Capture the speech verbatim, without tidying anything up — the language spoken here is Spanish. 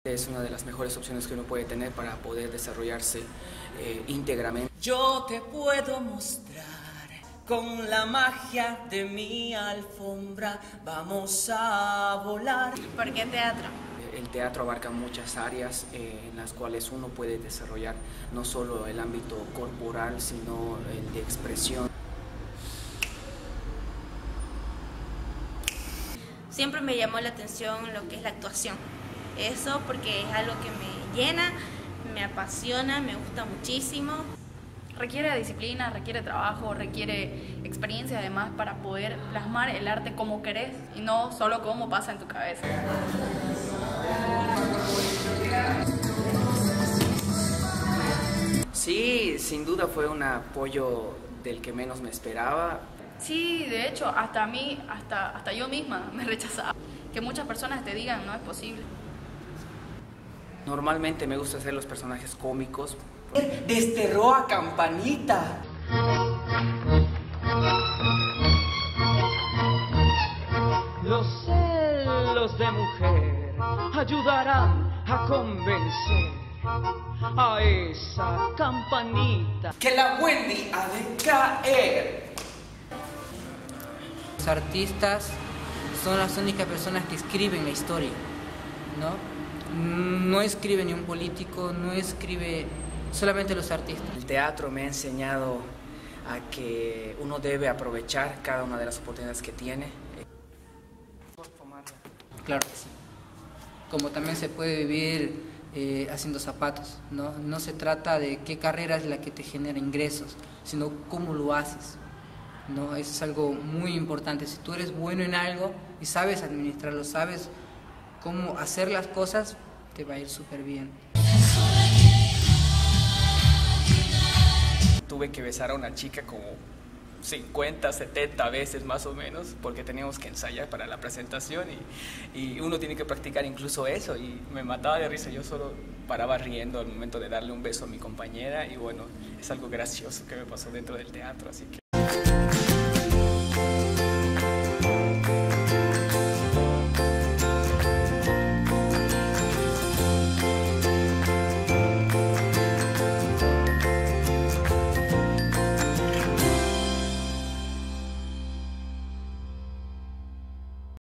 Es una de las mejores opciones que uno puede tener para poder desarrollarse eh, íntegramente. Yo te puedo mostrar con la magia de mi alfombra, vamos a volar. ¿Por qué teatro? El teatro abarca muchas áreas eh, en las cuales uno puede desarrollar no solo el ámbito corporal, sino el de expresión. Siempre me llamó la atención lo que es la actuación. Eso porque es algo que me llena, me apasiona, me gusta muchísimo. Requiere disciplina, requiere trabajo, requiere experiencia además para poder plasmar el arte como querés y no solo como pasa en tu cabeza. Sí, sin duda fue un apoyo del que menos me esperaba. Sí, de hecho, hasta a mí, hasta, hasta yo misma me rechazaba. Que muchas personas te digan, no es posible. Normalmente me gusta hacer los personajes cómicos. Desterró a Campanita. Los celos de mujer ayudarán a convencer a esa Campanita. Que la Wendy ha de caer. Los artistas son las únicas personas que escriben la historia, ¿no? No escribe ni un político, no escribe solamente los artistas. El teatro me ha enseñado a que uno debe aprovechar cada una de las oportunidades que tiene. Claro que sí. Como también se puede vivir eh, haciendo zapatos, ¿no? No se trata de qué carrera es la que te genera ingresos, sino cómo lo haces, ¿no? Eso es algo muy importante. Si tú eres bueno en algo y sabes administrarlo, sabes cómo hacer las cosas, te va a ir súper bien. Tuve que besar a una chica como cincuenta, setenta veces más o menos, porque teníamos que ensayar para la presentación y, y uno tiene que practicar incluso eso, y me mataba de risa. Yo solo paraba riendo al momento de darle un beso a mi compañera, y bueno, es algo gracioso que me pasó dentro del teatro, así que